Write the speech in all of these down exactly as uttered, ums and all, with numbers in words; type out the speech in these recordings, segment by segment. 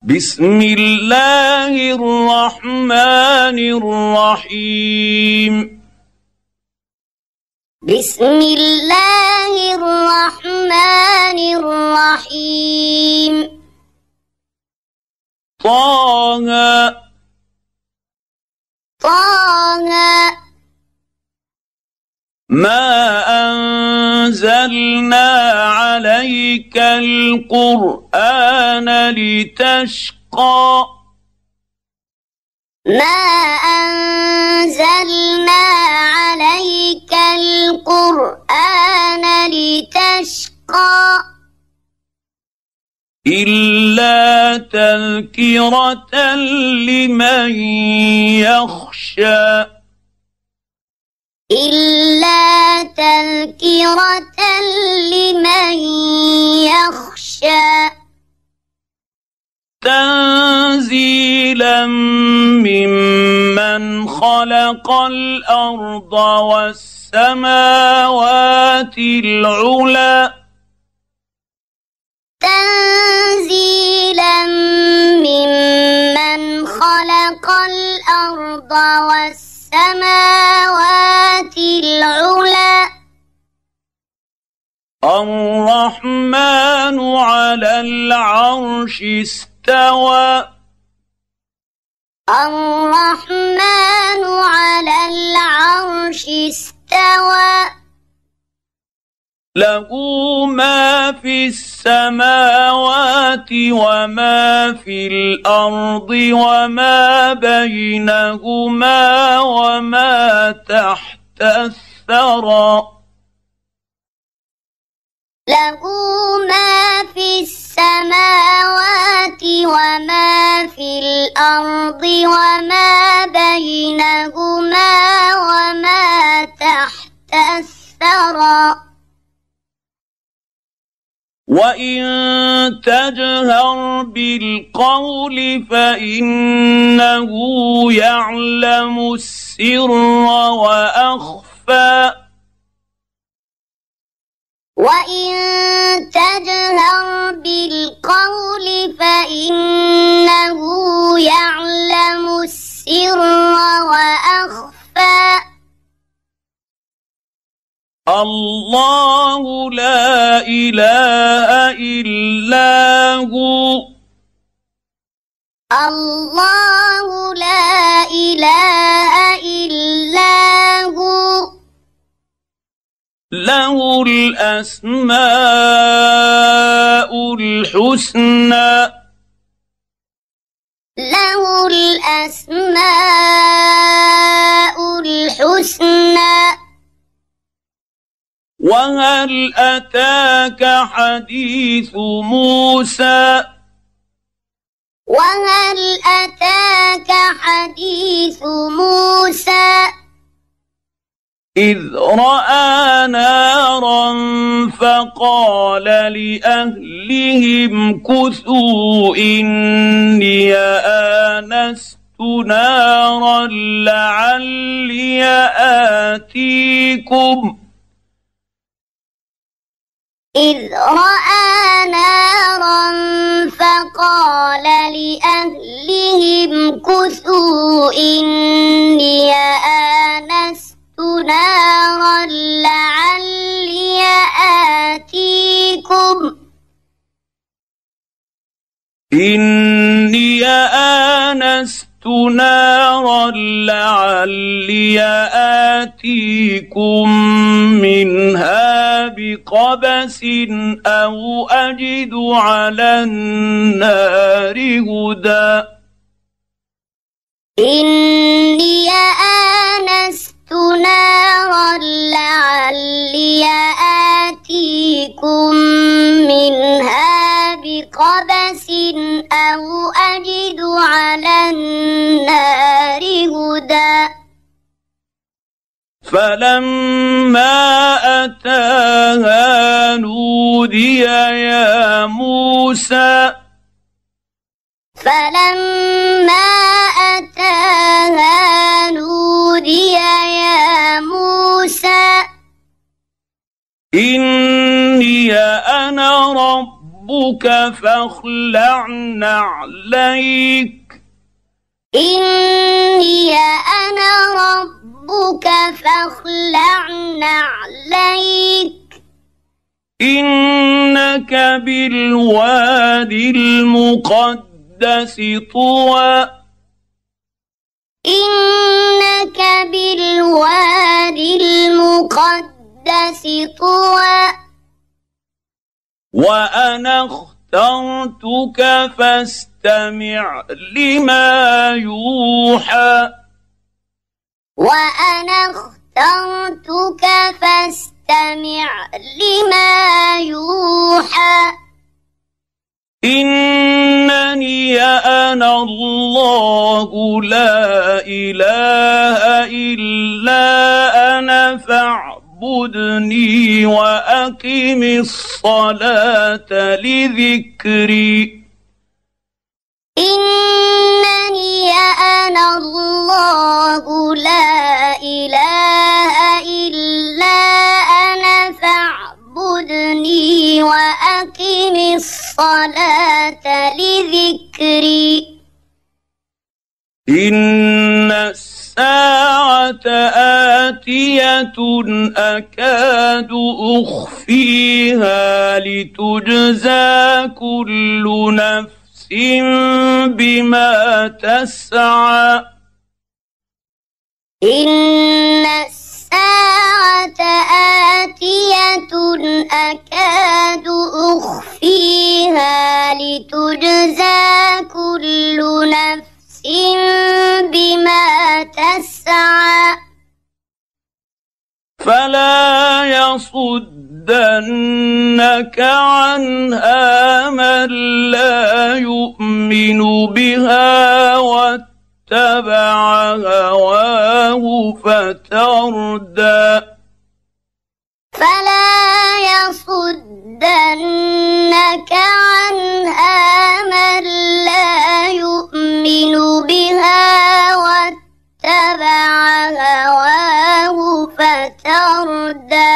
بسم الله الرحمن الرحيم بسم الله الرحمن الرحيم طه طه ما أنزلنا عليك القرآن لتشقى ما أنزلنا عليك القرآن لتشقى إلا تذكرة لمن يخشى إلا تذكرة لمن يخشى تنزيلا ممن خلق الأرض والسماوات العلى تنزيلا ممن خلق الأرض والسماوات العلى الرحمن على العرش استوى الرحمن على العرش استوى له ما في السماوات وما في الأرض وما بينهما وما تحت الثرى له ما في السماوات وما في الأرض وما بينهما وما تحت الثرى وإن تجهر بالقول فإنه يعلم السر وأخفى وإن تجهر بالقول فإنه يعلم السر وأخفى الله لا إله إلا هو الله لا إله إلا هو له الأسماء الحسنى له الأسماء الحسنى وهل أتاك حديث موسى وهل أتاك حديث موسى إذ رأى نارا فقال لأهلهم كثوا إني آنست نارا لعلي آتيكم إذ رأى نارا فقال لأهلهم كثوا إني آنست نارا لعلي آتيكم إني آنست نارا لعلي آتيكم منها بقبس أو أجد على النار هدى إني آنست نارا لعلي آتيكم منها بقبس أو أجد على النار هدى فلما أتاها نودي يا موسى فلما أتاها نودي يا موسى إني أنا ربك ربك فاخلع نعليك إني أنا ربك فاخلع نعليك إنك بالوادي المقدس طوى إنك بالوادي المقدس طوى وأنا اخترتك فاستمع لما يوحى وأنا اخترتك فاستمع لما يوحى إنني أنا الله لا إله إلا أنا فاعبدني وأقم الصلاة لذكري إنني أنا الله لا إله إلا أنا فاعبدني وأقم الصلاة لذكري إن الساعة آتية أكاد أخفيها لتجزى كل نفس بما تسعى إن الساعة آتية أكاد أخفيها لتجزى كل نفس بما تسعى فلا يصدنك عنها من لا يؤمن بها واتبع هواه فتردى فلا يصدنك عنها من لا يؤمن بها واتبع هواه فتردى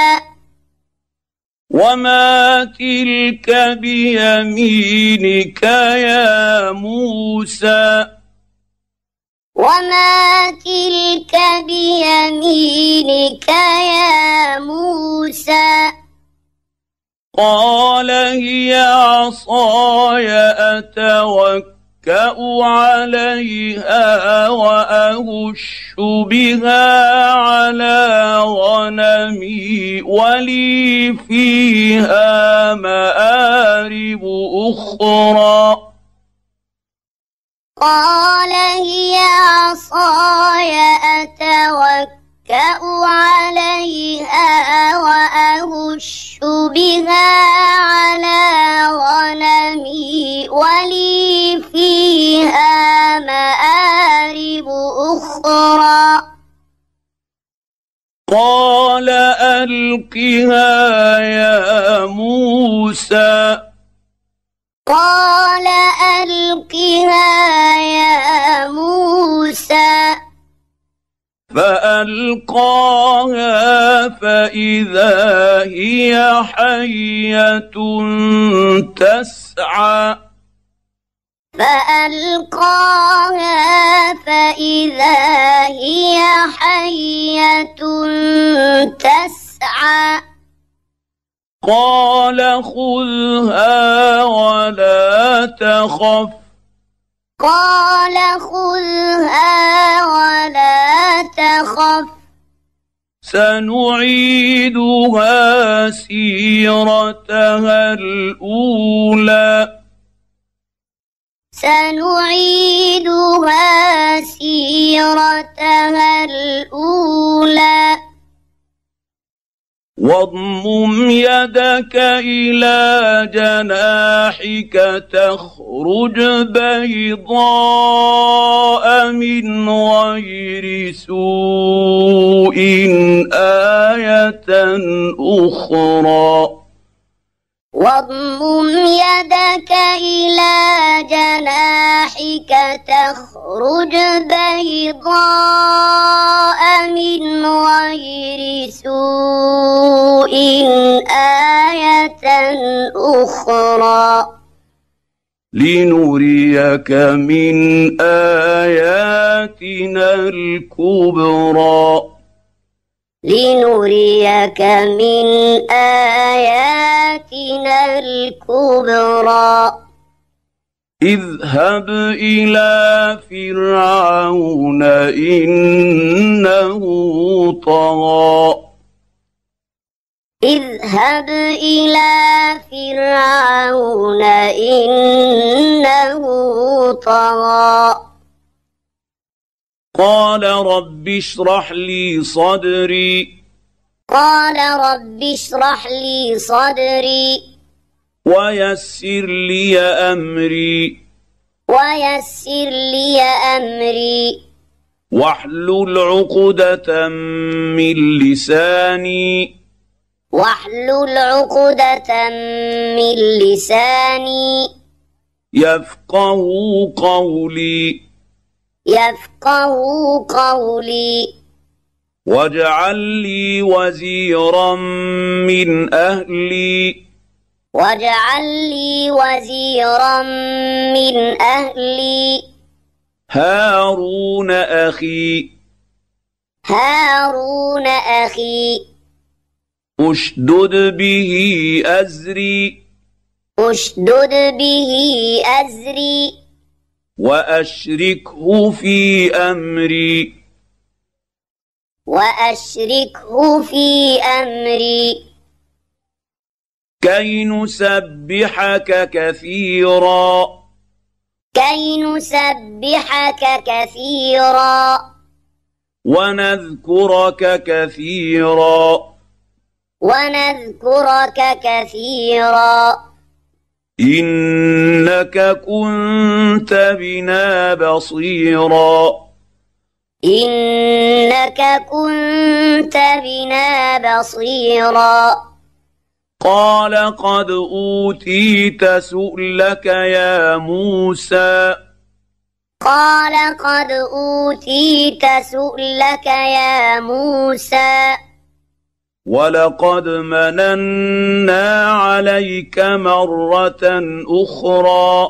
وما تلك بيمينك يا موسى وما تلك بيمينك يا موسى قال هي عصاي أتوكأ عليها وأهش بها على غنمي ولي فيها مآرب أخرى قال هي عصاي أتوكأ عليها وأهش بها على غنمي ولي فيها مآرب أخرى قال ألقها يا موسى قال ألقها يا موسى فألقاها فإذا هي حية تسعى فألقاها فإذا هي حية تسعى قال خذها ولا تخف قال خذها ولا تخف سنعيدها سيرتها الأولى سنعيدها سيرتها الأولى واضمم يدك إلى جناحك تخرج بيضاء من غير سوء آية أخرى واضمم يدك إلى جناحك تخرج بيضاء من غير سوء آية أخرى لنريك من آياتنا الكبرى لنريك من آياتنا الكبرى اذهب إلى فرعون إنه طغى اذهب إلى فرعون إنه طغى قال رب اشرح لي صدري قال رب اشرح لي صدري ويسر لي أمري ويسر لي أمري واحلل عقدة من لساني واحلل عقدة من لساني يفقه قولي يفقه قولي واجعل لي وزيرا من أهلي واجعل لي وزيرا من أهلي هارون أخي هارون أخي اشدد به أزري اشدد به أزري وأشركه في أمري وأشركه في أمري كي نسبحك كثيرا كي نسبحك كثيرا ونذكرك كثيرا ونذكرك كثيرا إنك كنت بنا بصيرا إنك كنت بنا بصيرا قال قد أوتيت سؤلك يا موسى قال قد أوتيت سؤلك يا موسى ولقد مننا عليك مرة أخرى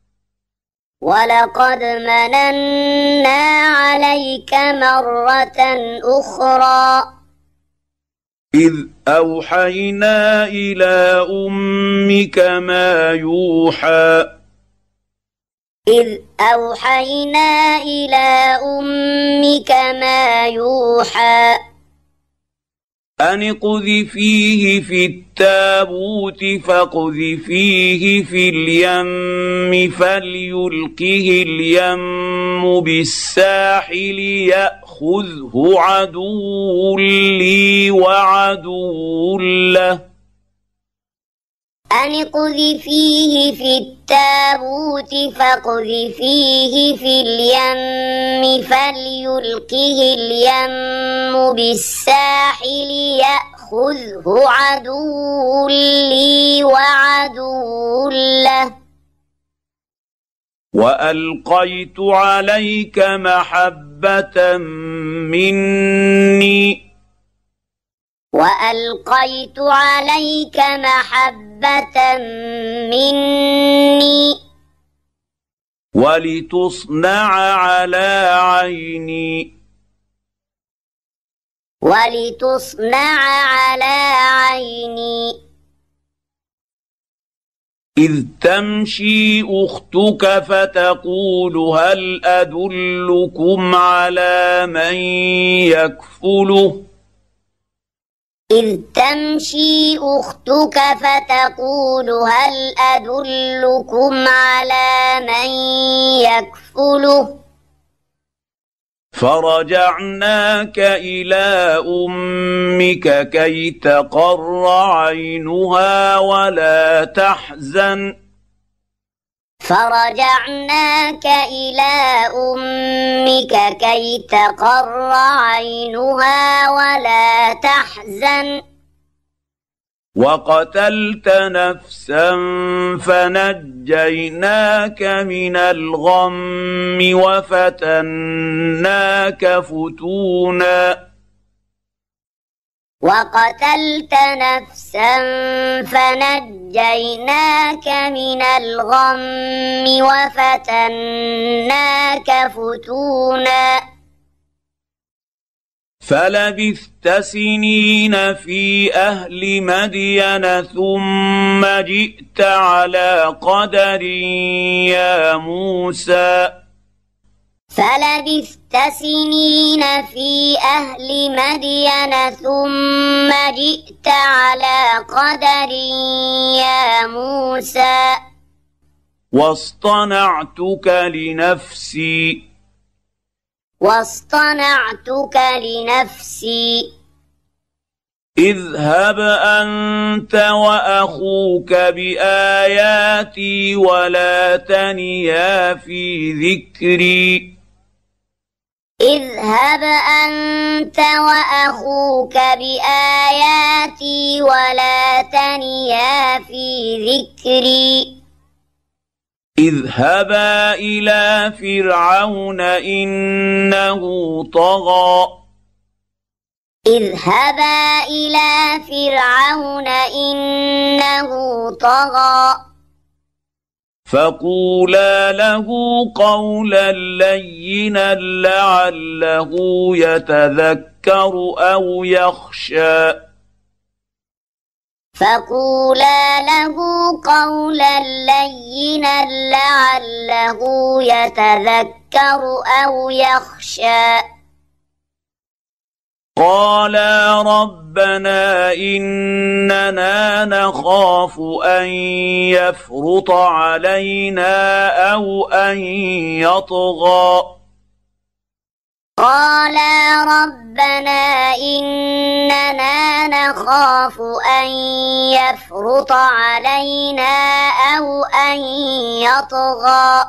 ولقد مننا عليك مرة أخرى إذ أوحينا إلى أمك ما يوحى إذ أوحينا إلى أمك ما يوحى أن اقذفيه في التابوت فاقذفيه في اليم فليلقه اليم بالساحل يأخذه عدو لي وعدو له أن اقذفيه في التابوت فاقذفيه في اليم فليلقه اليم بالساحل يأخذه عدو لي وعدو له وألقيت عليك محبة مني وألقيت عليك محبة مني ولتصنع على عيني ولتصنع على عيني إذ تمشي أختك فتقول هل أدلكم على من يكفله إذ تمشي أختك فتقول هل أدلكم على من يكفله فرجعناك إلى أمك كي تقر عينها ولا تحزن فرجعناك إلى أمك كي تقر عينها ولا تحزن وقتلت نفسا فنجيناك من الغم وفتناك فتونا وقتلت نفسا فنجيناك من الغم وفتناك فتونا فلبثت سنين في أهل مدين ثم جئت على قدر يا موسى فلبثت سنين في أهل مدين ثم جئت على قدر يا موسى واصطنعتك لنفسي واصطنعتك لنفسي اذهب أنت وأخوك بآياتي ولا تنيا في ذكري اذهب أنت وأخوك بآياتي ولا تنيا في ذكري اذهبا إلى فرعون إنه طغى اذهبا إلى فرعون إنه طغى فقولا له قولا لينا لعله يتذكر أو يخشى فقولا له قولا لينا لعله يتذكر أو يخشى قالا ربنا إننا نخاف أن يفرط علينا أو أن يطغى قالا ربنا إننا نخاف أن يفرط علينا أو أن يطغى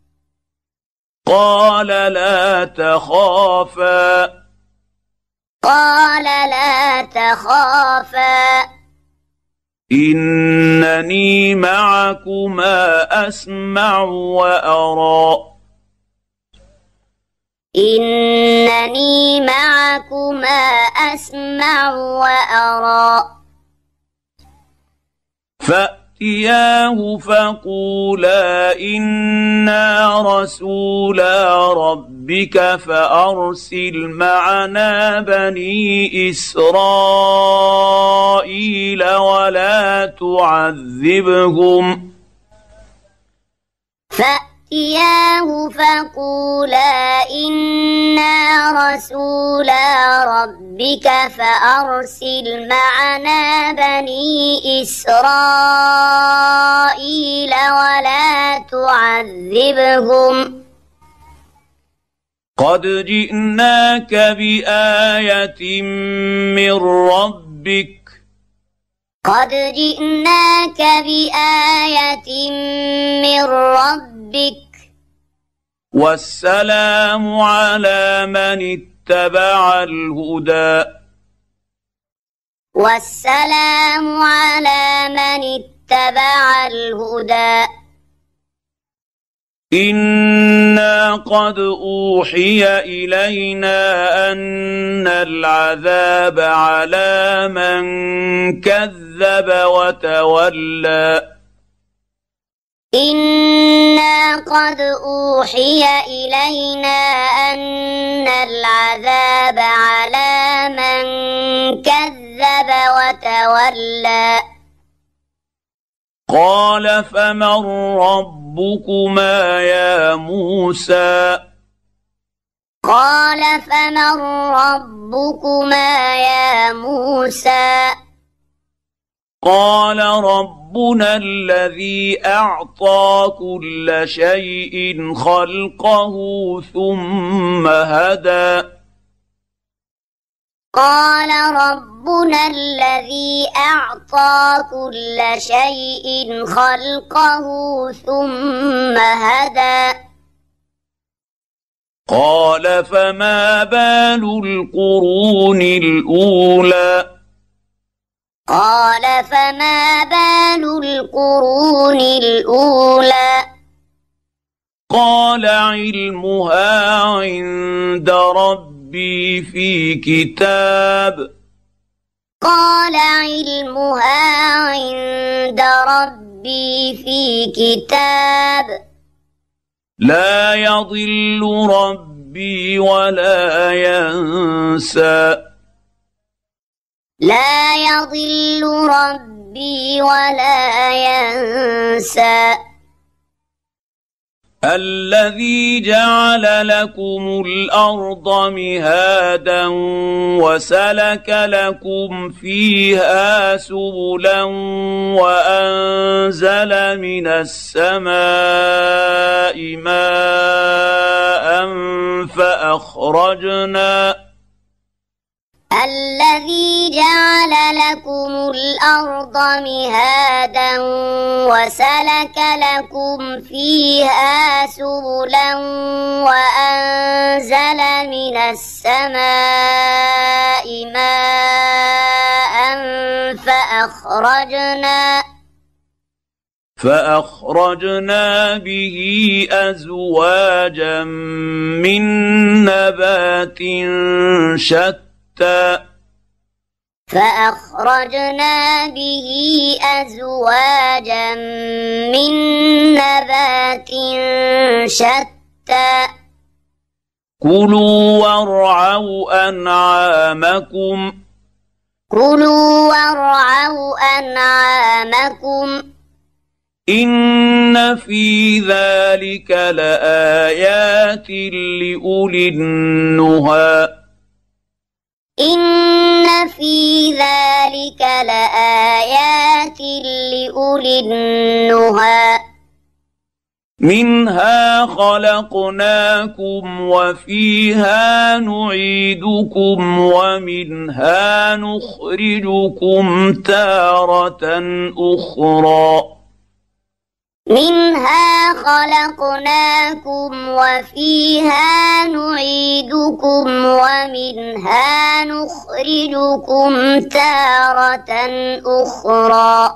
قال لا تخافا قال لا تخافا إنني معكما أسمع وأرى إنني معكما أسمع وأرى فأتياه فقولا إنا رسولا ربك فأرسل معنا بني إسرائيل ولا تعذبهم فأتياه فقولا إنا رسولا ربك فأرسل معنا بني إسرائيل ولا تعذبهم قد جئناك بآية من ربك قد جئناك بآية من ربك والسلام على من اتبع الهدى والسلام على من اتبع الهدى إنا قد أوحي إلينا أن العذاب على من كذب وتولى إنا قد أوحي إلينا أن العذاب على من كذب وتولى قال فمن ربكما يا موسى قال فمن ربكما يا موسى قال ربنا الذي أعطى كل شيء خلقه ثم هدى قال ربنا الذي أعطى كل شيء خلقه ثم هدى قال فما بال القرون الأولى قال فما بال القرون الأولى قال علمها عند ربي في كتاب قال علمها عند ربي في كتاب لا يضل ربي ولا ينسى لا يضل ربي ولا ينسى الذي جعل لكم الأرض مهادا وسلك لكم فيها سبلا وأنزل من السماء ماء فأخرجنا الذي جعل لكم الأرض مهادا وسلك لكم فيها سبلا وأنزل من السماء ماء فأخرجنا فأخرجنا به أزواجا من نبات شتى فأخرجنا به أزواجا من نبات شتى كلوا وارعوا أنعامكم كلوا وارعوا أنعامكم إن في ذلك لآيات لأولي النهى إن في ذلك لآيات لأولي النهى منها خلقناكم وفيها نعيدكم ومنها نخرجكم تارة أخرى منها خلقناكم وفيها نعيدكم ومنها نخرجكم تارة أخرى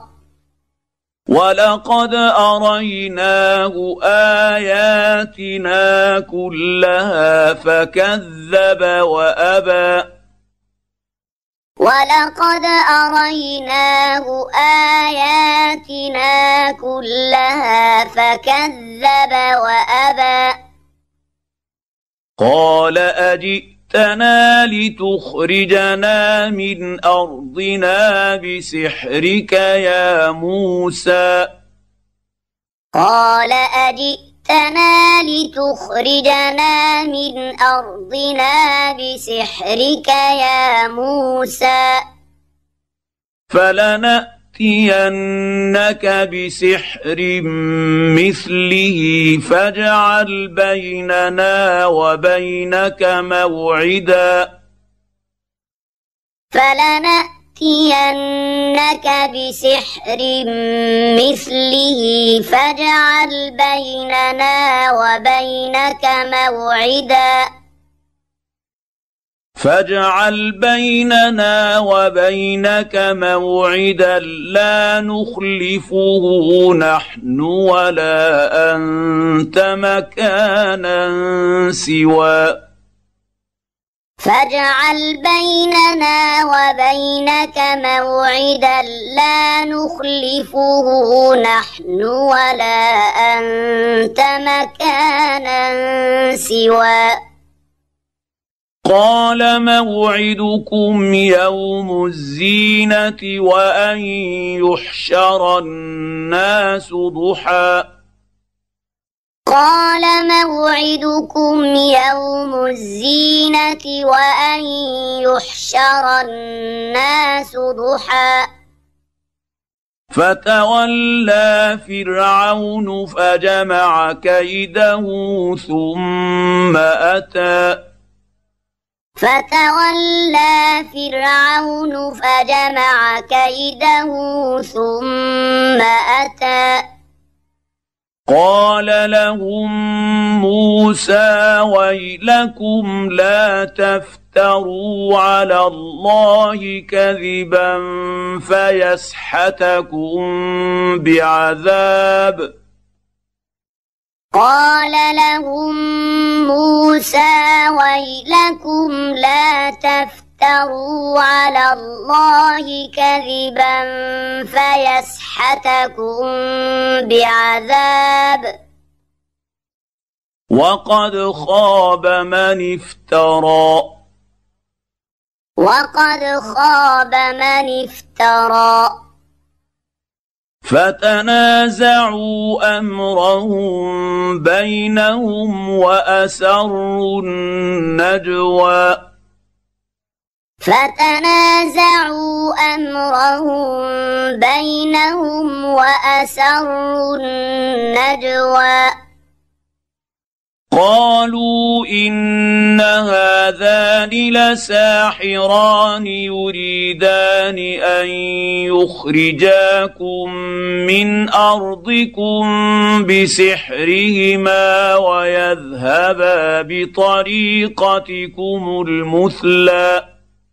ولقد أريناه آياتنا كلها فكذب وأبى ولقد أريناه آياتنا كلها فكذب وأبى قال أجئتنا لتخرجنا من أرضنا بسحرك يا موسى قال أجئتنا لتخرجنا من أرضنا بسحرك يا موسى فلنأتينك بسحر مثله فاجعل بيننا وبينك موعدا فلنأتينك بسحر مثله فاجعل بيننا وبينك موعدا فاجعل بيننا وبينك موعدا لا نخلفه نحن ولا أنت مكانا سوى فاجعل بيننا وبينك موعدا لا نخلفه نحن ولا أنت مكانا سوى قال موعدكم يوم الزينة وأن يحشر الناس ضحى قال موعدكم يوم الزينة وأن يحشر الناس ضحى فتولى فرعون فجمع كيده ثم أتى فتولى فرعون فجمع كيده ثم أتى قال لهم موسى ويلكم لا تفتروا على الله كذبا فيسحتكم بعذاب قال لهم موسى ويلكم لا تفتروا تفتروا على الله كذبا فيسحتكم بعذاب وقد خاب من افترى وقد خاب من افترى فتنازعوا أمرهم بينهم وأسروا النجوى فتنازعوا أمرهم بينهم وأسروا النجوى قالوا إن هذان لساحران يريدان أن يخرجاكم من أرضكم بسحرهما ويذهبا بطريقتكم المثلى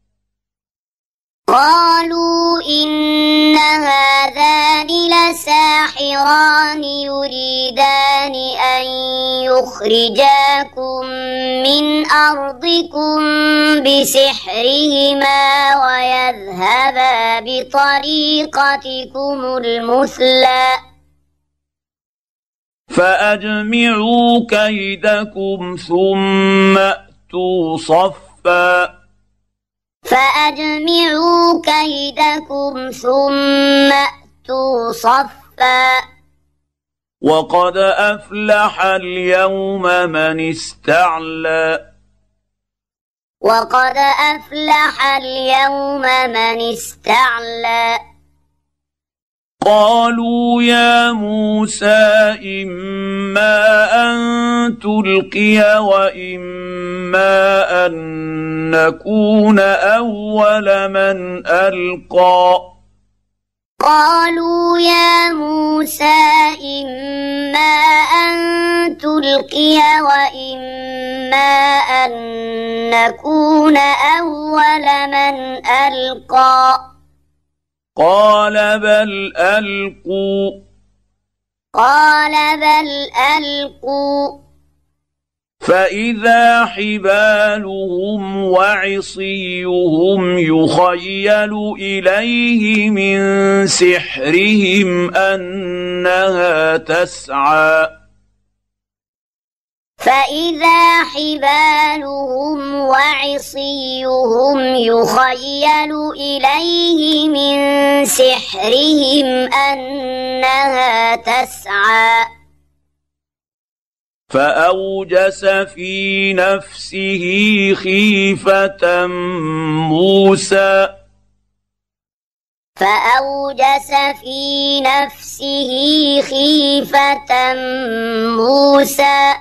قالوا إن هذان لساحران يريدان أن يخرجاكم من أرضكم بسحرهما ويذهبا بطريقتكم المثلى فأجمعوا كيدكم ثم أتوا صفا فأجمعوا كيدكم ثم أتوا صفا وقد أفلح اليوم من استعلى وقد أفلح اليوم من استعلى قالوا يا موسى إما أن تلقي وإما أن نكون أول من ألقى قالوا يا موسى إما أن تلقي وإما أن نكون أول من ألقى قال بل ألقوا قال بل ألقوا فإذا حبالهم وعصيهم يخيل إليه من سحرهم أنها تسعى فإذا حبالهم وعصيهم يخيل إليه من سحرهم أنها تسعى فأوجس في نفسه خيفة موسى فأوجس في نفسه خيفة موسى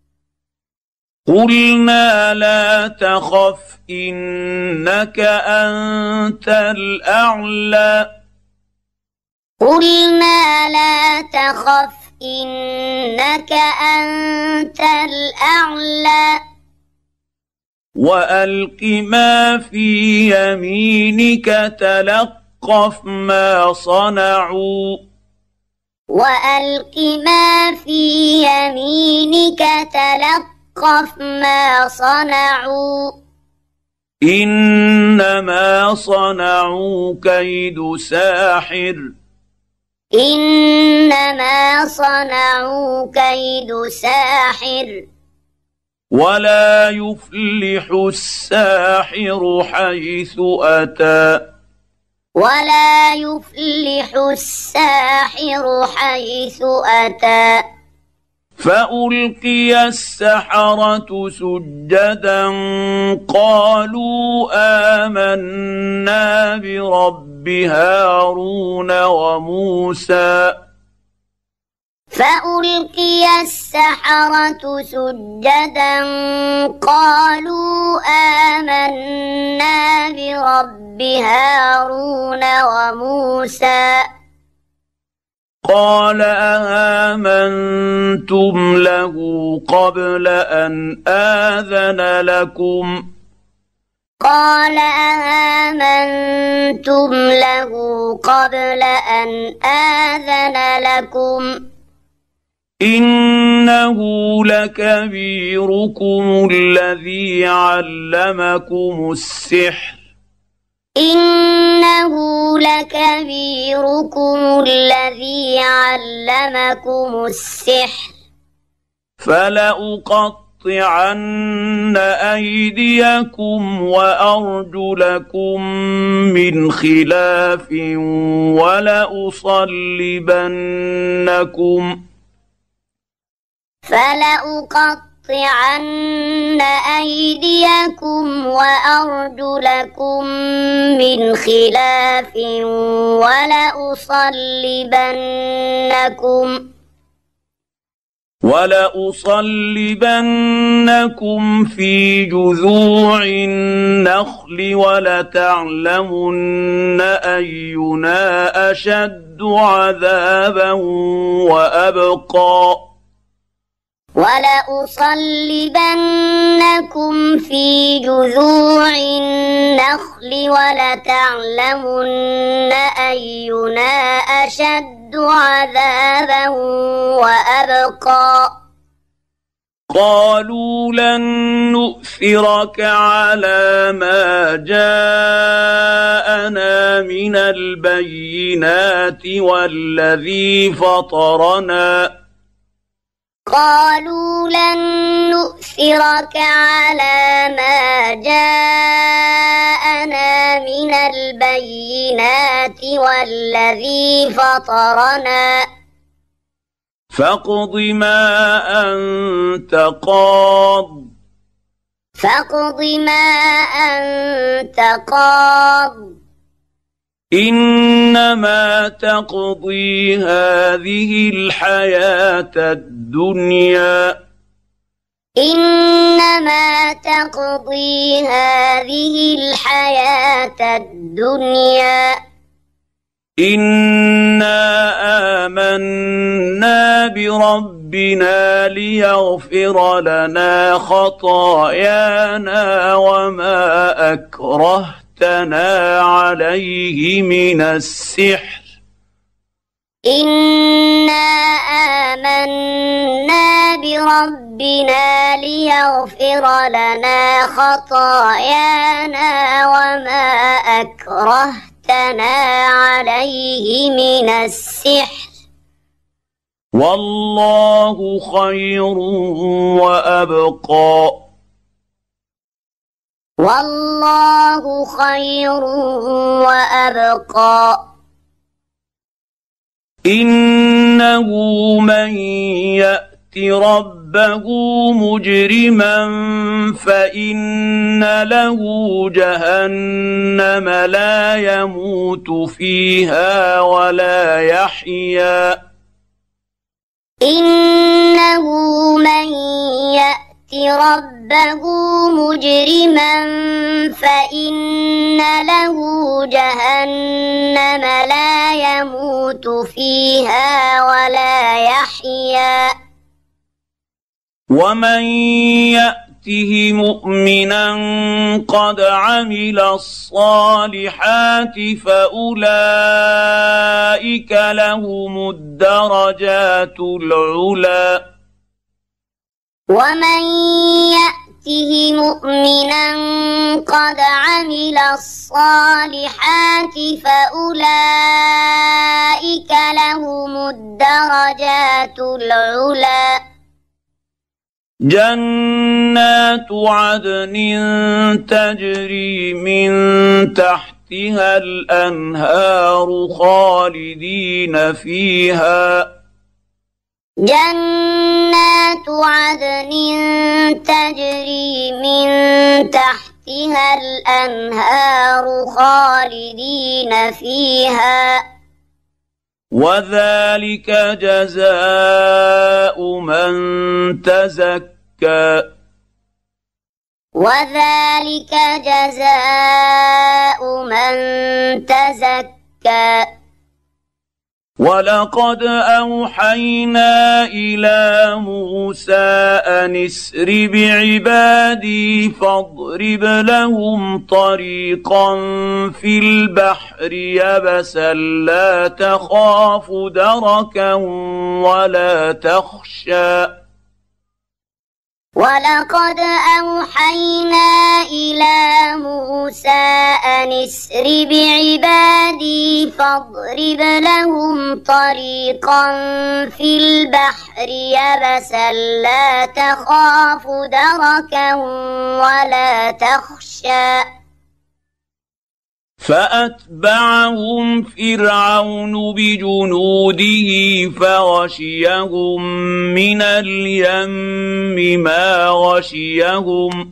قلنا لا تخف إنك أنت الأعلى قلنا لا تخف إنك أنت الأعلى وألق ما في يمينك تلقف ما صنعوا وألق ما في يمينك تلقف ما صنعوا إنما صنعوا كيد ساحر إنما صنعوا كيد ساحر ولا يفلح الساحر حيث أتى ولا يفلح الساحر حيث أتى فألقي السحرة سجدا قالوا آمنا برب هارون وموسى فألقي السحرة سجدا قالوا آمنا برب هارون وموسى قال آمنتم له قبل أن آذن لكم قال آمنتم له قبل أن آذن لكم إنه لكبيركم الذي علمكم السحر إنه لكبيركم الذي علمكم السحر فلأقطعن أيديكم وأرجلكم من خلاف ولأصلبنكم فلأقطعن أيديكم وأرجلكم من خلاف ولأصلبنكم ولأصلبنكم في جذوع النخل ولتعلمن أينا أشد عذابا وأبقى ولأصلبنكم في جذوع النخل ولتعلمن أينا أشد عذابا وأبقى قالوا لن نؤثرك على ما جاءنا من البينات والذي فطرنا قالوا لن نؤثرك على ما جاءنا من البينات والذي فطرنا فاقض ما أنت قاض فاقض ما أنت قاض إنما تقضي هذه الحياة الدنيا إنما تقضي هذه الحياة الدنيا إنا آمنا بربنا ليغفر لنا خطايانا وما أكرهتنا عليه من السحر إنا آمنا بربنا ليغفر لنا خطايانا وما أكرهتنا عليه من السحر والله خير وأبقى والله خير وأبقى إنه من يأت ربه مجرما فإن له جهنم لا يموت فيها ولا يحيا إنه من يأت ربه مجرما فإن له جهنم لا يموت فيها ولا يحيا ومن يأته مؤمنا قد عمل الصالحات فأولئك لهم الدرجات العلى ومن يأته مؤمنا قد عمل الصالحات فأولئك لهم الدرجات العلى جنات عدن تجري من تحتها الأنهار خالدين فيها جنات عدن تجري من تحتها الأنهار خالدين فيها وذلك جزاء من تزكى وذلك جزاء من تزكى ولقد أوحينا إلى موسى أن اسر بعبادي فاضرب لهم طريقا في البحر يبسا لا تخاف دركا ولا تخشى ولقد أوحينا إلى موسى أن اسر بعبادي فاضرب لهم طريقا في البحر يبسا لا تخاف دركا ولا تخشى فأتبعهم فرعون بجنوده فغشيهم من اليم ما غشيهم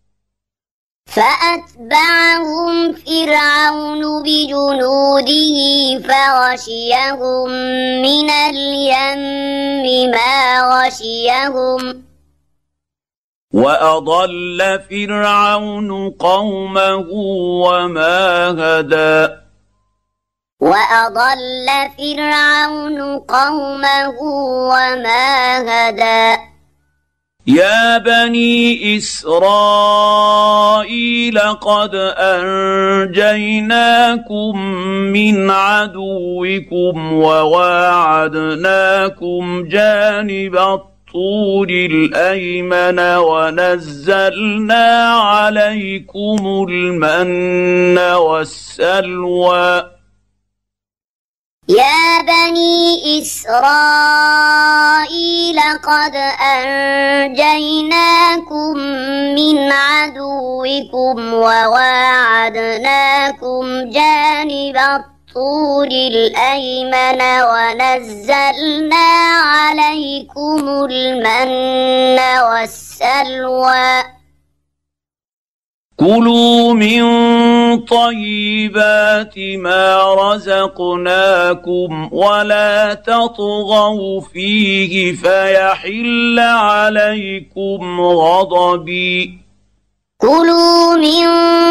فأتبعهم فرعون بجنوده فغشيهم من اليم ما غشيهم وأضل فرعون قومه وما هدى وأضل فرعون قومه وما هدى يا بني إسرائيل قد أنجيناكم من عدوكم وواعدناكم جانب الطور الأيمن ونزلنا عليكم المن والسلوى يا بني إسرائيل قد أنجيناكم من عدوكم وواعدناكم جانب الطور الأيمن ونزلنا عليكم المن والسلوى كلوا من طيبات ما رزقناكم ولا تطغوا فيه فيحل عليكم غضبي كلوا من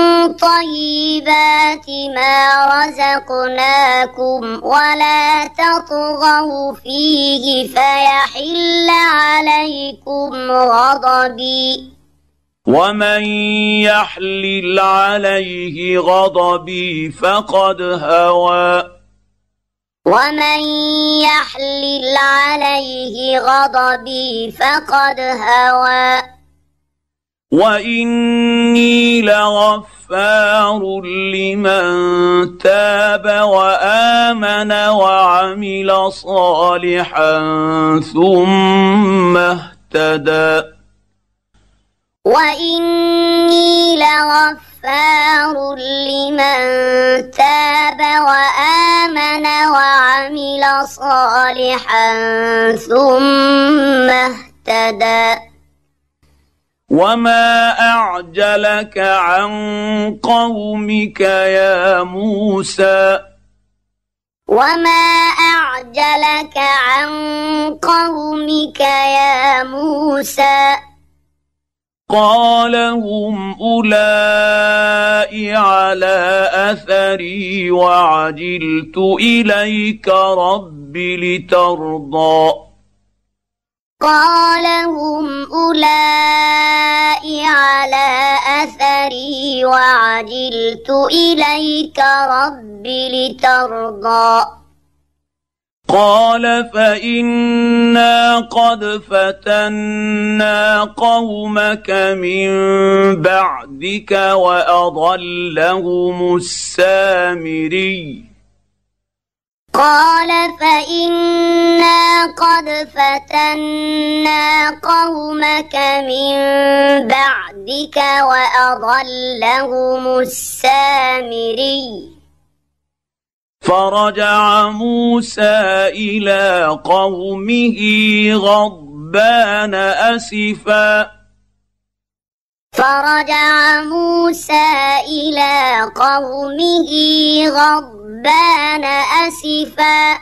طيبات ما رزقناكم ولا تطغوا فيه فيحل عليكم غضبي ومن يحلل عليه غضبي فقد هوى ومن يحلل عليه غضبي فقد هوى وإني لغفار لمن تاب وآمن وعمل صالحا ثم اهتدى وإني لغفار لمن تاب وآمن وعمل صالحا ثم اهتدى وما أعجلك عن قومك يا موسى وما أعجلك عن قومك يا موسى قال هم أولئك على أثري وعجلت إليك رب لترضى قال هم أولئك على أثري وعجلت إليك رب لترضى قال فإنا قد فتنا قومك من بعدك وأضلهم السامري قال فإنا قد فتنا قومك من بعدك وأضلهم السامري فرجع موسى إلى قومه غضبان أسفا فرجع موسى إلى قومه غضبان أسفا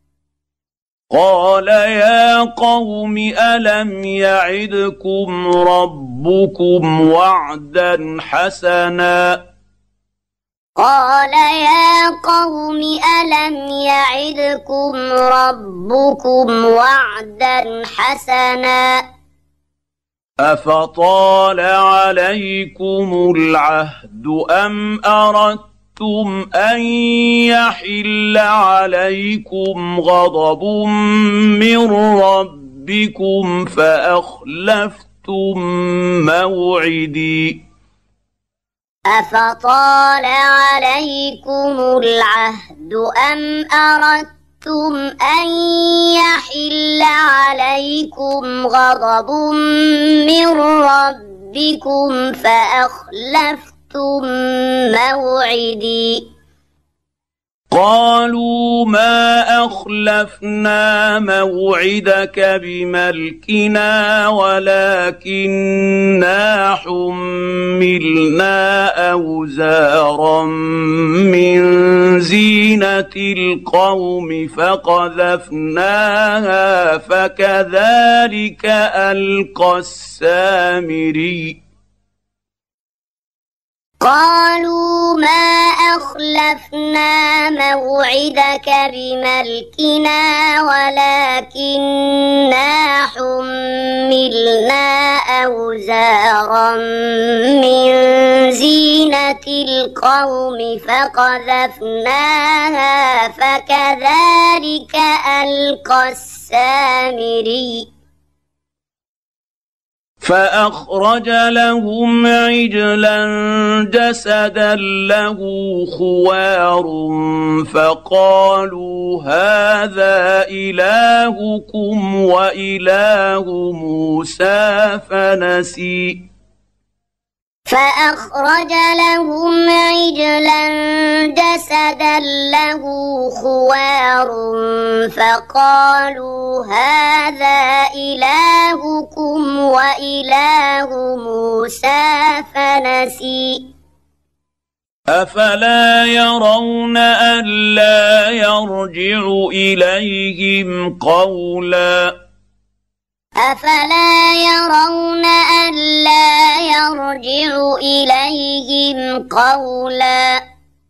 قال يا قوم ألم يعدكم ربكم وعدا حسنا قال يا قوم ألم يعدكم ربكم وعدا حسنا أفطال عليكم العهد أم أردتم أن يحل عليكم غضب من ربكم فأخلفتم موعدي أفطال عليكم العهد أم أردتم أن يحل عليكم غضب من ربكم فأخلفتم موعدي قالوا ما أخلفنا موعدك بملكنا ولكننا حملنا أوزارا من زينة القوم فقذفناها فكذلك ألقى السامري قالوا ما أخلفنا موعدك بملكنا ولكننا حملنا أوزارا من زينة القوم فقذفناها فكذلك ألقى السامري فأخرج لهم عجلا جسدا له خوار فقالوا هذا إلهكم وإله موسى فنسي فأخرج لهم عجلا جسدا له خوار فقالوا هذا إلهكم وإله موسى فنسي أفلا يرون ألا يرجع إليهم قولا أفلا يرون ألا يرجع إليهم قولا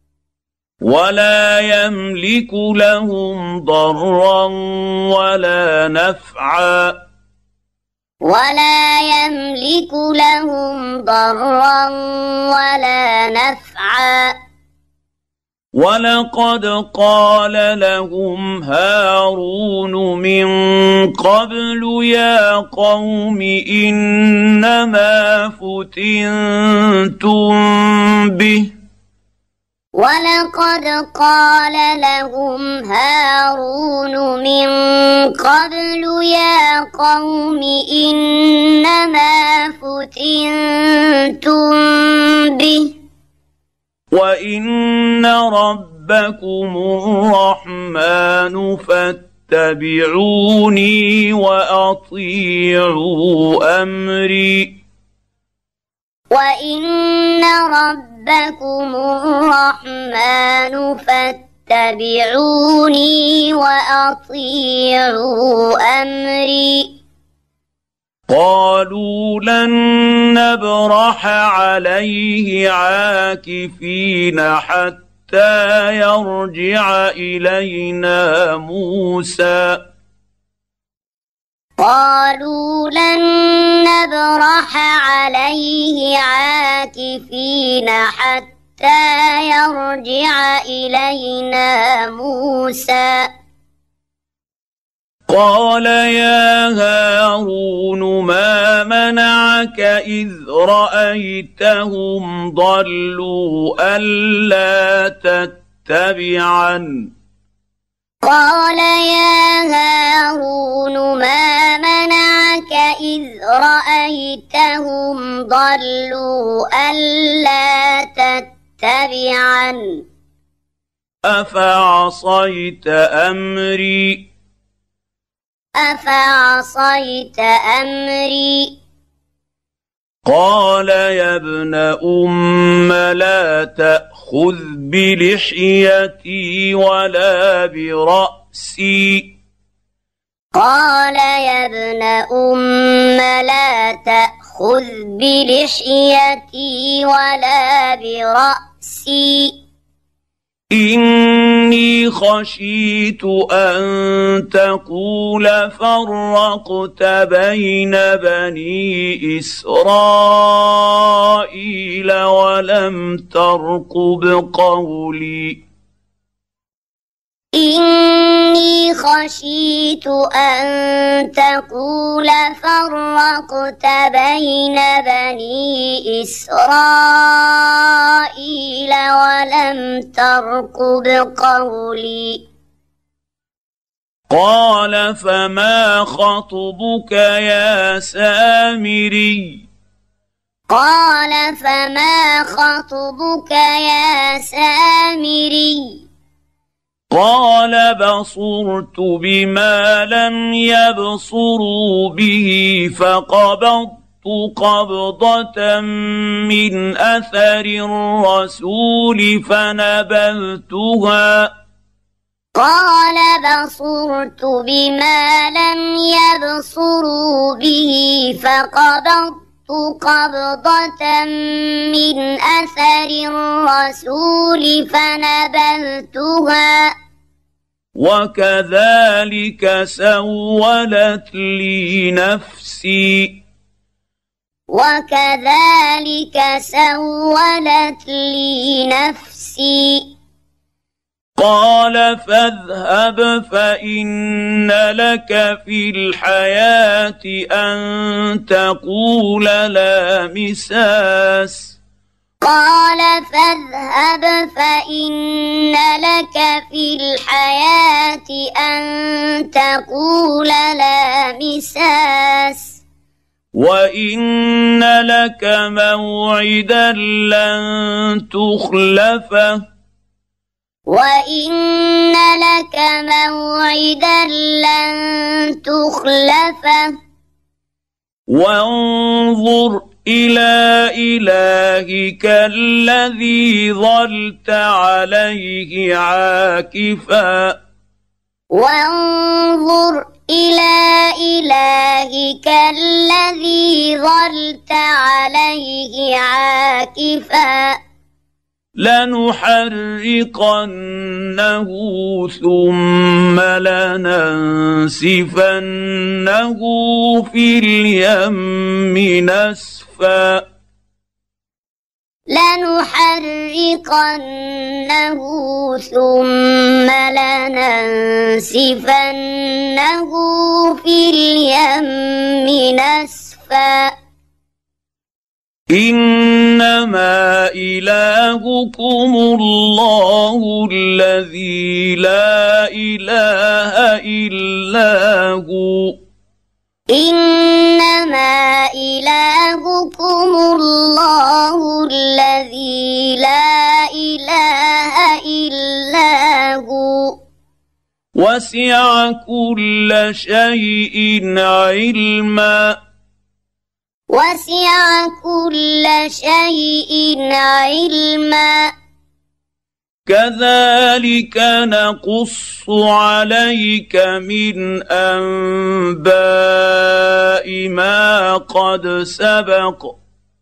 ولا يملك لهم ضرا ولا نفعا ولا يملك لهم ضرا ولا نفعا ولقد قال لهم هارون من قبل يا قوم إنما فتنتم به ولقد قال لهم هارون من قبل يا قوم إنما فتنتم به وإن ربكم الرحمن فاتبعوني وأطيعوا أمري وإن ربكم الرحمن فاتبعوني وأطيعوا أمري قالوا لن نبرح عليه عاكفين حتى يرجع إلينا موسى قالوا لن نبرح عليه عاكفين حتى يرجع إلينا موسى قال يا هارون ما منعك إذ رأيتهم ضلوا ألا تتبعن قال يا هارون ما منعك إذ رأيتهم ضلوا ألا تتبعن أفعصيت أمري أفعصيت أمري قال يا ابن أم لا تأخذ بلحيتي ولا برأسي قال يا ابن أم لا تأخذ بلحيتي ولا برأسي إني خشيت أن تقول فرقت بين بني إسرائيل ولم ترقب قولي إني خشيت أن تقول فرقت بين بني إسرائيل ولم ترقب قولي. قال فما خطبك يا سامري؟ قال فما خطبك يا سامري؟ قال بصرت بما لم يبصروا به فقبضت قبضة من أثر الرسول فنبذتها. قال بصرت بما لم يبصروا به فقبضت قبضة من أثر الرسول فنبذتها. وكذلك سولت لي نفسي. وكذلك سولت لي نفسي. قال فاذهب فإن لك في الحياة أن تقول لا مساس. قال فاذهب فإن لك في الحياة أن تقول لا مساس. وإن لك موعدا لن تخلفه. وإن لك موعدا لن تخلفه. وانظر إلى إلهك الذي ظلت عليه عاكفا. وانظر إلى إلهك الذي ظلت عليه عاكفا. لنحرقنه ثم لننسفنه في اليم نسفا. لنحرقنه ثم لننسفنه في اليم نسفا. إنما إلهكم الله الذي لا إله إلا هو. إنما إلهكم الله الذي لا إله إلا هو. وسع كل شيء علما. وسع كل شيء علما. كذلك نقص عليك من أنباء ما قد سبق.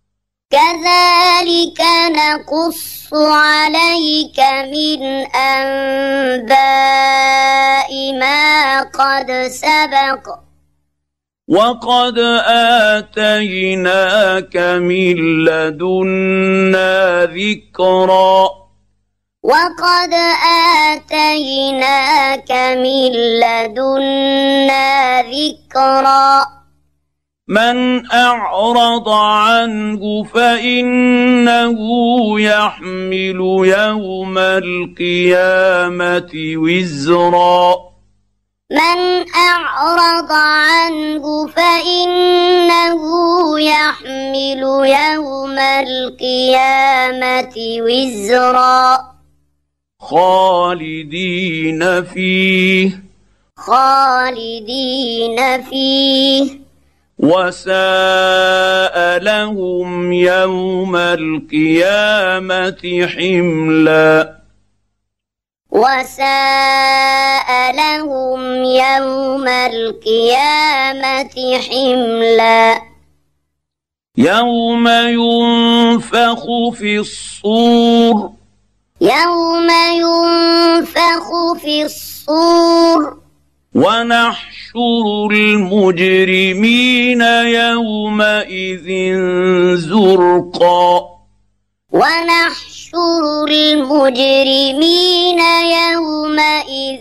كذلك نقص عليك من أنباء ما قد سبق. وقد آتيناك من لدنا ذكرا. وقد آتيناك من لدنا ذكرا. من أعرض عنه فإنه يحمل يوم القيامة وزرا. من أعرض عنه فإنه يحمل يوم القيامة وزرا. خالدين فيه. خالدين فيه. وساء لهم يوم القيامة حملا. وساء لهم يوم القيامة حملا. يوم ينفخ في الصور. يوم ينفخ في الصور. ونحشر المجرمين يومئذ زرقا. ونحشر ونحشر المجرمين يومئذ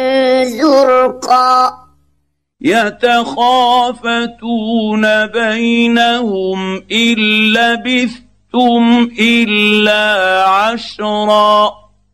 زرقا يتخافتون بينهم إن لبثتم إلا عشرا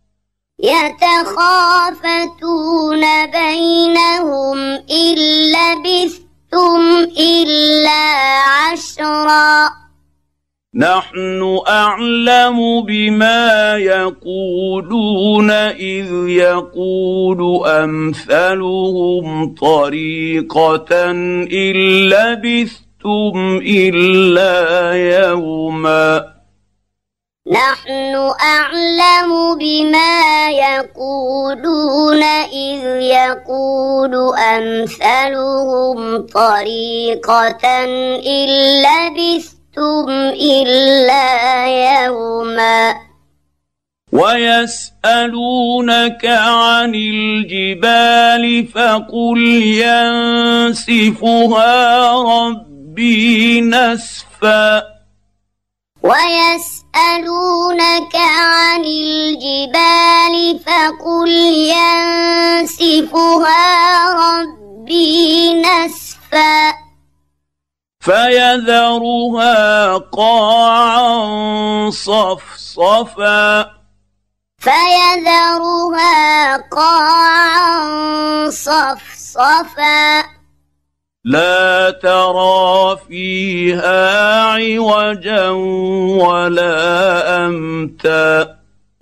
يتخافتون بينهم إن لبثتم إلا عشرا نحن أعلم بما يقولون إذ يقول أمثلهم طريقة إن لبثتم إلا يوما نحن أعلم بما يقولون إذ يقول أمثلهم طريقة إن لبثتم إلا يوما ويسألونك عن الجبال فقل ينسفها ربي نسفا ويسألونك عن الجبال فقل ينسفها ربي نسفا فيذرها قاعا صفصفا فيذرها قاعا صفصفا لا ترى فيها عوجا ولا أمتا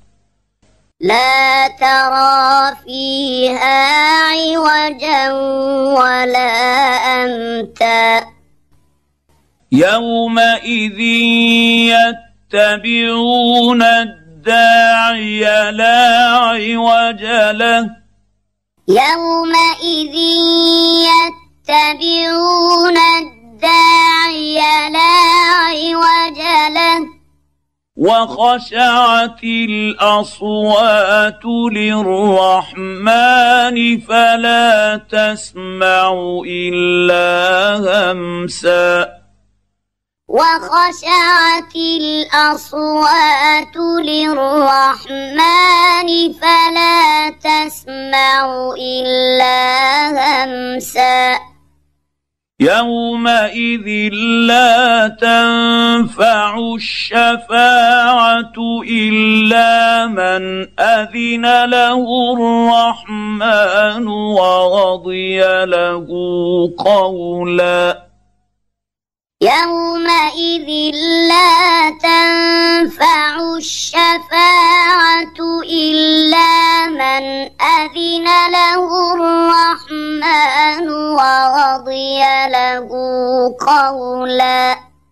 لا ترى فيها عوجا ولا أمتا يومئذ يتبعون الداعي لا عوج له يومئذ يتبعون الداعي لا عوج له وخشعت الأصوات للرحمن فلا تسمع إلا همسا وخشعت الأصوات للرحمن فلا تسمع إلا همسا يومئذ لا تنفع الشفاعة إلا من أذن له الرحمن ورضي له قولا يومئذ لا تنفع الشفاعة إلا من أذن له الرحمن ورضي له قولا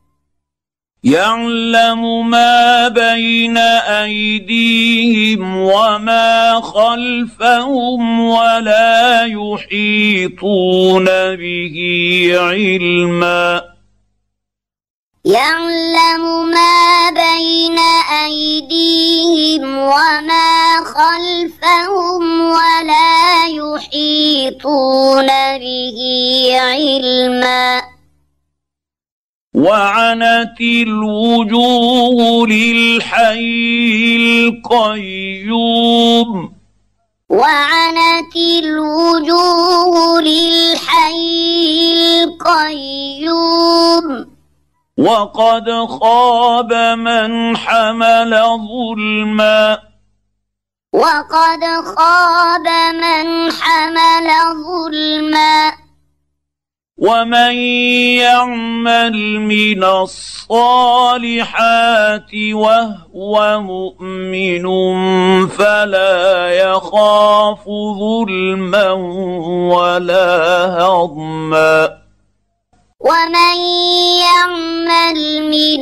يعلم ما بين أيديهم وما خلفهم ولا يحيطون به علما يعلم ما بين أيديهم وما خلفهم ولا يحيطون به علما وعنت الوجوه للحي القيوم وعنت الوجوه للحي القيوم وقد خاب من حمل ظلما وقد خاب من حمل ظلما ومن يعمل من الصالحات وهو مؤمن فلا يخاف ظلما ولا هضما ومن يعمل من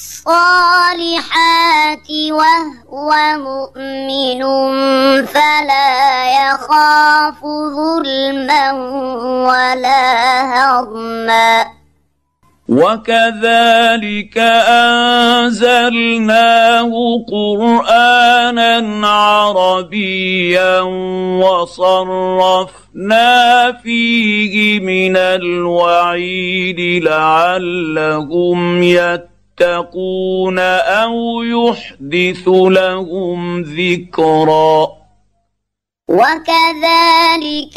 الصالحات وهو مؤمن فلا يخاف ظلما ولا هضما وكذلك أنزلناه قرآنا عربيا وصرفنا فيه من الوعيد لعلهم يتقون أو يحدث لهم ذكرا. وكذلك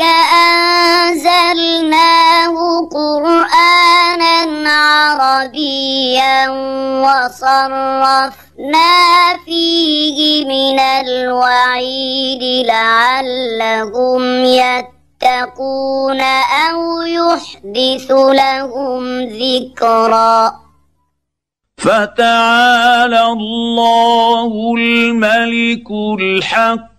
أنزلناه قرآنا عربيا وصرفنا فيه من الوعيد لعلهم يتقون أو يحدث لهم ذكرا. فتعالى الله الملك الحق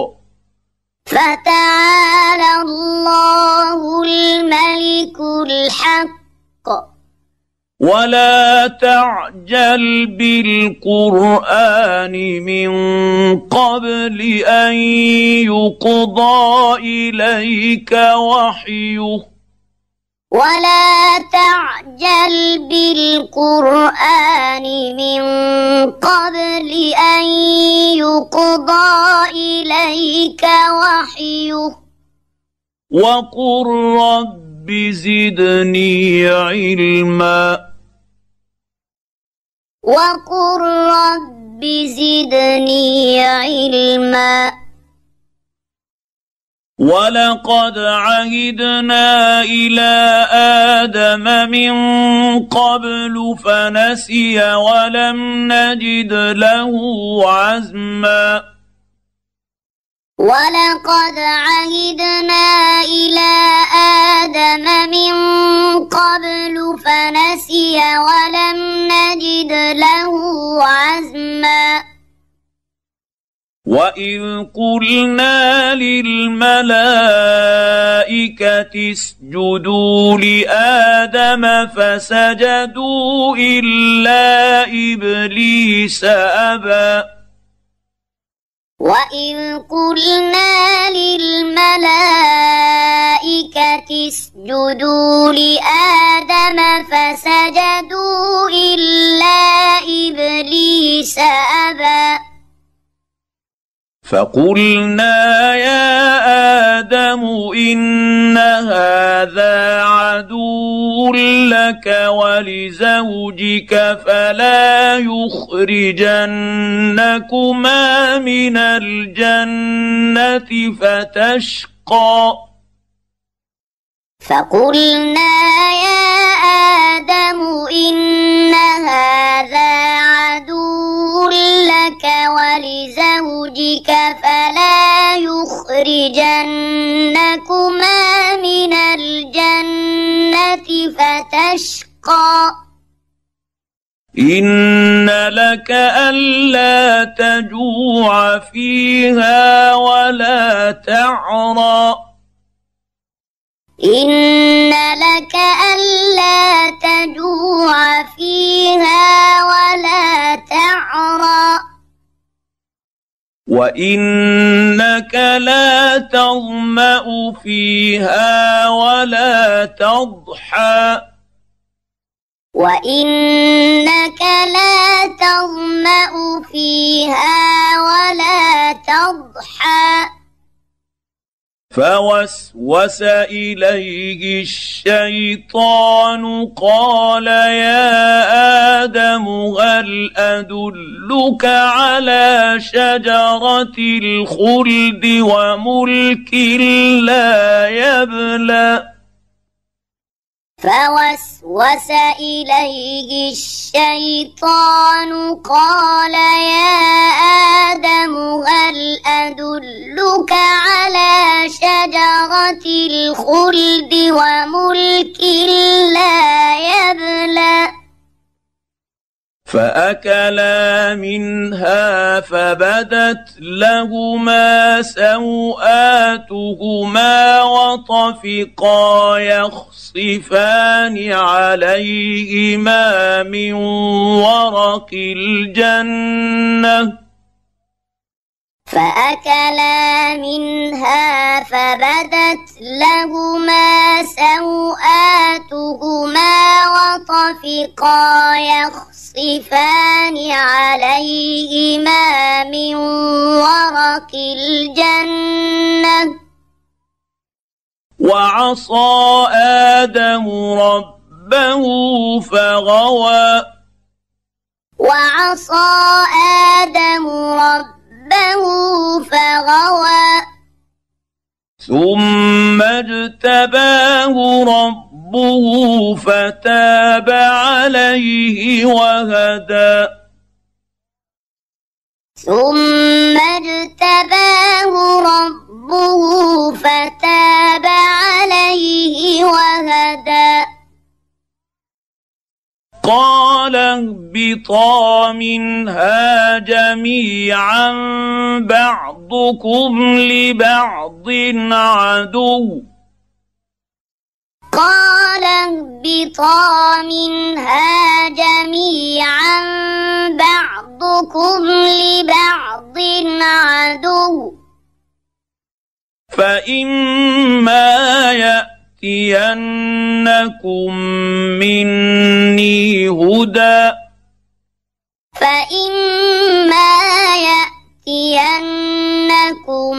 فتعالى الله الملك الحق ولا تعجل بالقرآن من قبل أن يقضى إليك وحيه ولا تعجل بالقرآن من قبل أن يقضى إليك وحيه وقل رب زدني علما وقل رب زدني علما. ولقد عهدنا إلى آدم من قبل فنسي ولم نجد له عزما. ولقد عهدنا إلى آدم من قبل فنسي ولم نجد له عزما. وإذ قلنا للملائكة اسجدوا لآدم فسجدوا إلا إبليس أبى. وإذ قلنا للملائكة اسجدوا لآدم فسجدوا إلا إبليس أبى. فقلنا يا آدم إن هذا عدو لك ولزوجك فلا يخرجنكما من الجنة فتشقى. فقلنا يا آدم إن هذا عدو لك ولزوجك فلا يخرجنكما من الجنة فتشقى. إن لك ألا تجوع فيها ولا تعرى. إن لك ألا تجوع فيها ولا تعرى. وإنك لا تظمأ فيها ولا تضحى. وإنك لا تظمأ فيها ولا تضحى. فوسوس إليه الشيطان قال يا آدم هل أدلك على شجرة الخلد وملك لا يبلى. فوسوس إليه الشيطان قال يا آدم هل أدلك على شجرة الخلد وملك لا يبلى. فأكلا منها فبدت لهما سوآتهما وطفقا يخصفان عليهما من ورق الجنة فأكلا منها فبدت لهما سوآتهما وطفقا يخصفان عليهما من ورق الجنة وعصى آدم ربه فغوى وعصى آدم ربه فغوى ثم اجتباه ربه فتاب عليه وهدى ثم اجتباه ربه فتاب عليه وهدى قال اهبطا منها جميعا بعضكم لبعض عدو قال اهبطا منها جميعا بعضكم لبعض عدو فإما يأتينكم مني هدى فإما يأتينكم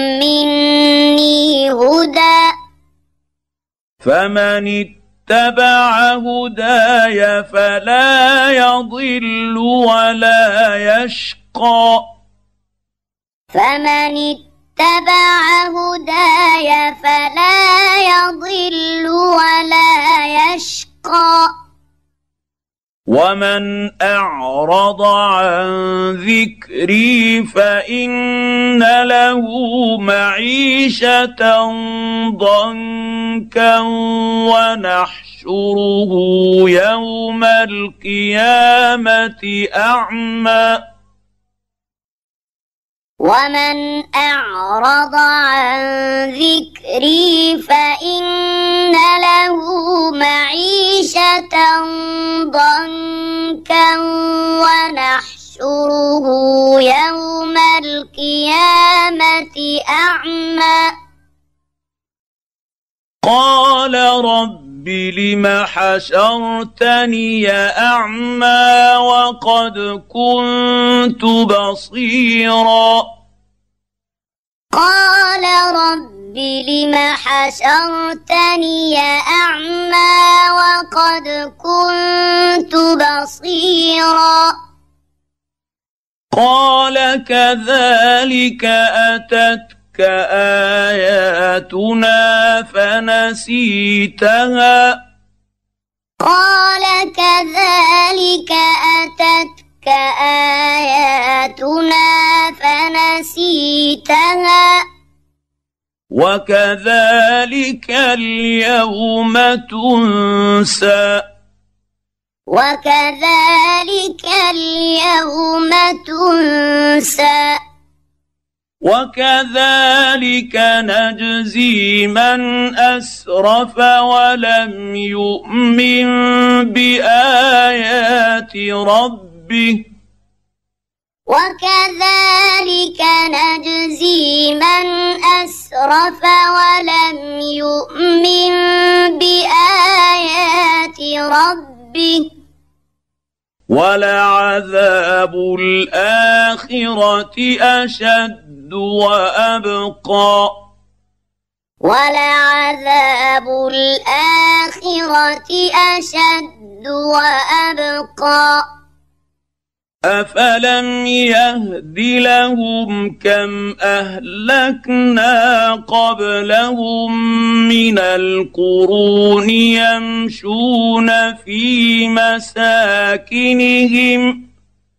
مني هدى فمن اتبع هداي فلا يضل ولا يشقى فمن اتبع هداي فلا يضل ولا يشقى ومن أعرض عن ذكري فإن له معيشة ضنكا ونحشره يوم القيامة أعمى ومن أعرض عن ذكري فإن له معيشة ضنكا ونحشره يوم القيامة أعمى قال رب لم حشرتني أعمى وقد كنت بصيرا قال رب لم حشرتني أعمى وقد كنت بصيرا قال كذلك أتتك آياتنا فنسيتها قال كذلك أتتك آياتنا فنسيتها وكذلك اليوم تنسى وكذلك اليوم تنسى وكذلك نجزي من أسرف ولم يؤمن بآيات ربه وكذلك نجزي من أسرف ولم يؤمن بآيات ربه ولعذاب الآخرة أشد وأبقى ولعذاب الآخرة أشد وأبقى أفلم يهد لهم كم أهلكنا قبلهم من القرون يمشون في مساكنهم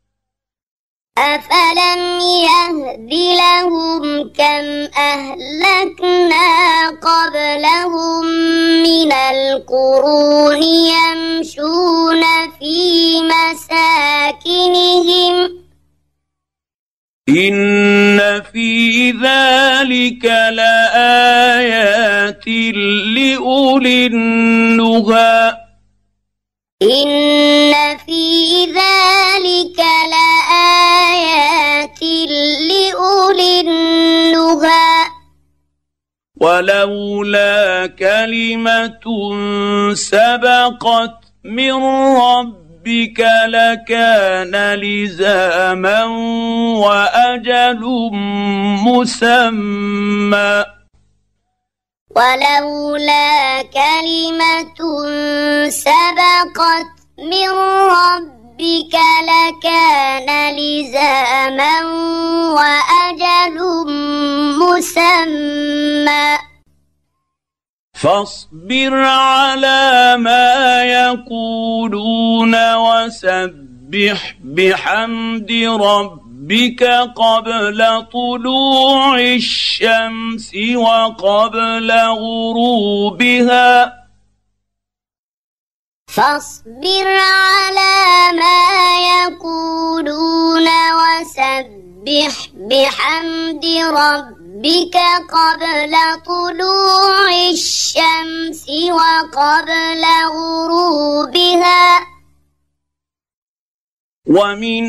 أفلم يهد لهم كم أهلكنا قبلهم من القرون يمشون في مساكنهم إن في ذلك لآيات لأولي النهى إن في ذلك لآيات لأولي النهى ولولا كلمة سبقت من ربك لكان لزاما وأجل مسمى ولولا كلمة سبقت من ربك كان لزاما وأجل مسمى فاصبر على ما يقولون وسبح بحمد ربك قبل طلوع الشمس وقبل غروبها فاصبر على ما يقولون وسبح بحمد ربك قبل طلوع الشمس وقبل غروبها ومن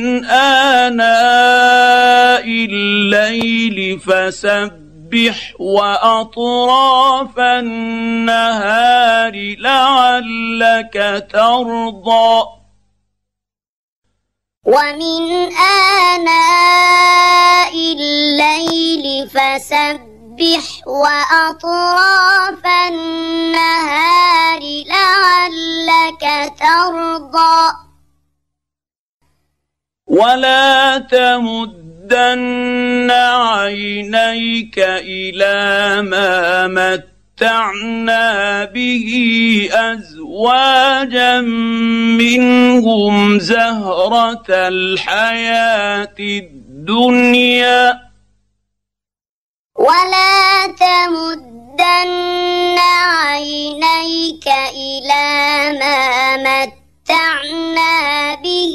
آناء الليل فسبح وأطراف النهار لعلك ترضى ومن آناء الليل فسبح وأطراف النهار لعلك ترضى ولا تمدن عينيك إلى ما متعنا به أزواجا منهم زهرة الحياة الدنيا ولا تمدن عينيك إلى ما متعنا به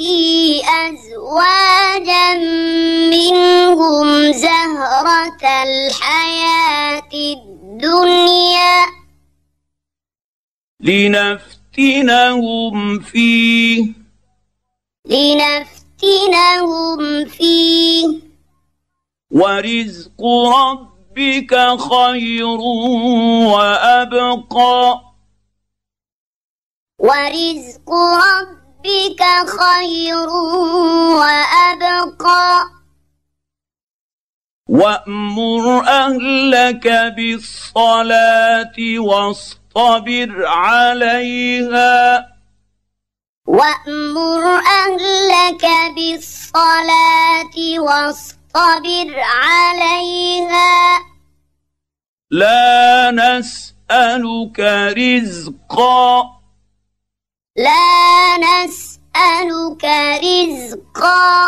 أزواجا منهم زهرة الحياة الدنيا لنفتنهم فيه لنفتنهم فيه ورزق ربك خير وأبقى ورزق ربك خير وأبقى وأمر أهلك بالصلاة واصطبر عليها وأمر أهلك بالصلاة واصطبر عليها لا نسألك رزقا لا نسألك رزقا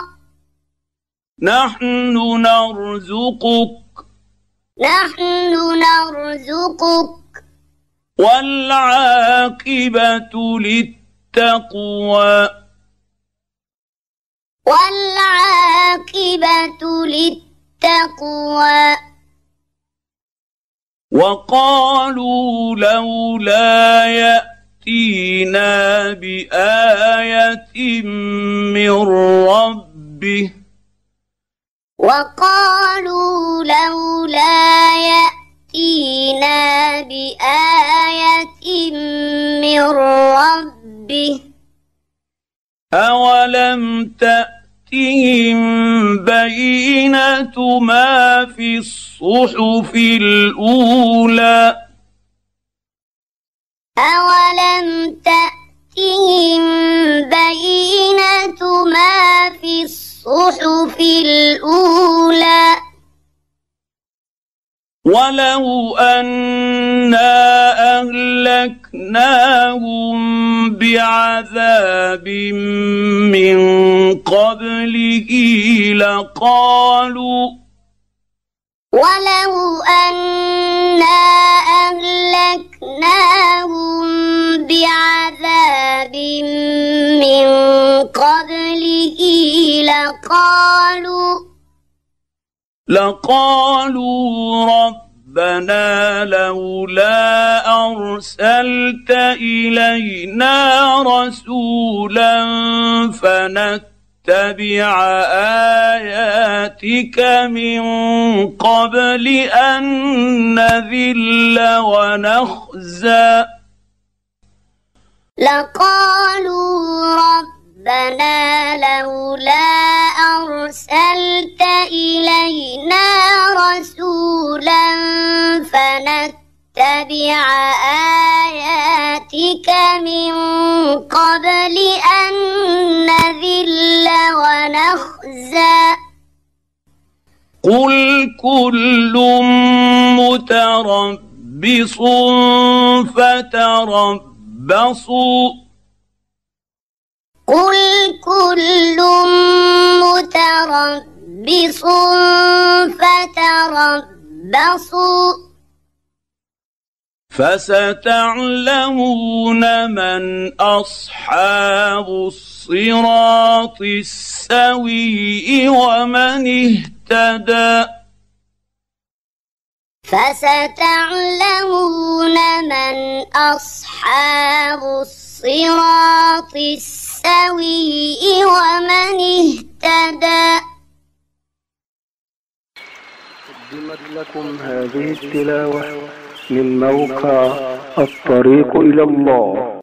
نحن نرزقك نحن نرزقك والعاقبة للتقوى والعاقبة للتقوى وقالوا لولا يأتينا بآية من ربه وقالوا لولا يأتينا بآية من ربه أولم تأتهم بينة ما في الصحف الأولى أولم تأتهم بينة ما في الصحف الأولى ولو أنا أهلكناهم بعذاب من قبله لقالوا ولو أنا أهلكناهم بعذاب من قبله لقالوا لقالوا ربنا لولا أرسلت إلينا رسولا فنتبع آياتك من قبل أن نذل ونخزى لقالوا ربنا لولا أرسلت إلينا رسولا فنتبع آياتك من قبل أن نذل قل كل متربص فتربصوا قل كل متربص فتربصوا فستعلمون من أصحاب الصراط السوي ومن اهتدى فستعلمون من أصحاب الصراط السوي ومن اهتدى. قدمت لكم هذه التلاوة من موقع الطريق إلى الله.